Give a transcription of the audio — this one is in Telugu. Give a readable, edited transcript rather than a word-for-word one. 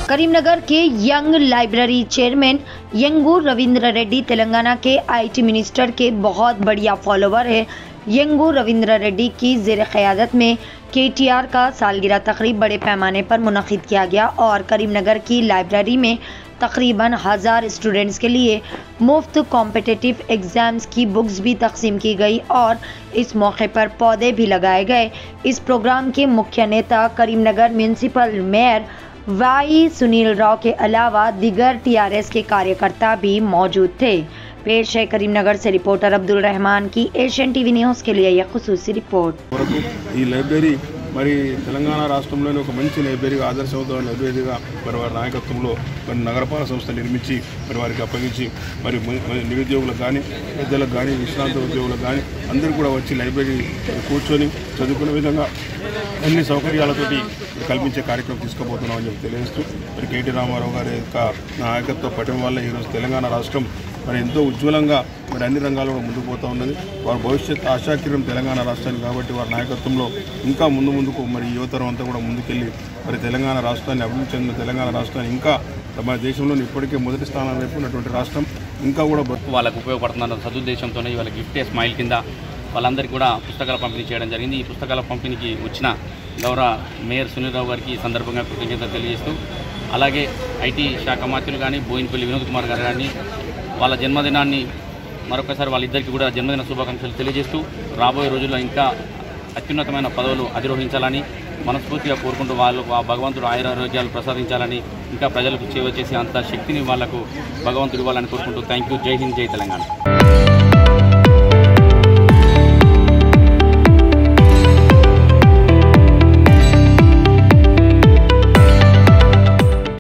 करीमनगर के यंग लाइब्रेरी चेयरमैन यंगू रविंद्र रेड्डी तेलंगाना के आईटी मिनिस्टर के बहुत बढ़िया फॉलोवर है। यंगू रविंद्र रेड्डी की ज़ेर क़यादत में केटीआर का सालगिरह तकरीब बड़े पैमाने पर मुनक़िद किया गया और करीमनगर की लाइब्रेरी में तकरीबन 1000 स्टूडेंट्स के लिए मुफ्त कॉम्पिटिटिव एग्ज़ाम्स की बुक्स भी तकसीम की गई और इस मौके पर पौधे भी लगाए गए। इस प्रोग्राम के मुख्य नेता Karimnagar municipal mayor Y Sunil Rao के अलावा दीगर टीआरएस के कार्यकर्ता भी मौजूद थे। पेश है करीमनगर से रिपोर्टर अब्दुल रहमान की एशियन टीवी न्यूज़ के लिए यह खुसूसी रिपोर्ट। लाइब्रेरी మరి తెలంగాణ రాష్ట్రంలోని ఒక మంచి లైబ్రరీగా ఆదర్శవంతమైన లైబ్రరీగా మరి వారి నాయకత్వంలో మరి నగరపాలక సంస్థ నిర్మించి మరి వారికి అప్పగించి మరి నిరుద్యోగులకు కానీ పెద్దలకు కానీ విశ్రాంత ఉద్యోగులకు కానీ అందరూ కూడా వచ్చి లైబ్రరీ కూర్చొని చదువుకునే విధంగా అన్ని సౌకర్యాలతోటి కల్పించే కార్యక్రమం తీసుకోబోతున్నామని చెప్పి తెలియజేస్తూ మరి కేటీ రామారావు గారి యొక్క నాయకత్వ పట్టడం వల్ల ఈరోజు తెలంగాణ రాష్ట్రం మరి ఎంతో ఉజ్వలంగా మరి అన్ని రంగాల్లో ముందుకు పోతూ ఉన్నది। వారి భవిష్యత్ ఆశాకిరణం తెలంగాణ రాష్ట్రానికి కాబట్టి వారి నాయకత్వంలో ఇంకా ముందుకు మరి యువతరం అంతా కూడా ముందుకెళ్ళి మరి తెలంగాణ రాష్ట్రాన్ని అభివృద్ధి చెందిన తెలంగాణ రాష్ట్రాన్ని ఇంకా మన దేశంలోని ఇప్పటికే మొదటి స్థానం వైపు ఉన్నటువంటి రాష్ట్రం ఇంకా కూడా వాళ్ళకు ఉపయోగపడుతున్న సదుద్దేశంతోనే వాళ్ళ గిఫ్ట్ స్మైల్ కింద వాళ్ళందరికీ కూడా పుస్తకాల పంపిణీ చేయడం జరిగింది। ఈ పుస్తకాల పంపిణీకి వచ్చిన గౌరవ మేయర్ సునీల్ రావు గారికి ఈ సందర్భంగా కృతజ్ఞతలు తెలియజేస్తూ అలాగే ఐటీ శాఖ మంత్రులు కానీ బోయినపల్లి వినోద్ కుమార్ గారు కానీ వాళ్ళ జన్మదినాన్ని మరొకసారి వాళ్ళిద్దరికీ కూడా జన్మదిన శుభాకాంక్షలు తెలియజేస్తూ రాబోయే రోజుల్లో ఇంకా అత్యున్నతమైన పదవులు అధిరోహించాలని మనస్ఫూర్తిగా కోరుకుంటూ వాళ్ళకు ఆ భగవంతుడు ఆయురారోగ్యాలు ప్రసాదించాలని ఇంకా ప్రజలకు సేవ చేసే అంత శక్తిని వాళ్లకు భగవంతుడు ఇవ్వాలని కోరుకుంటూ థ్యాంక్ యూ। జై హింద్, జై తెలంగాణ।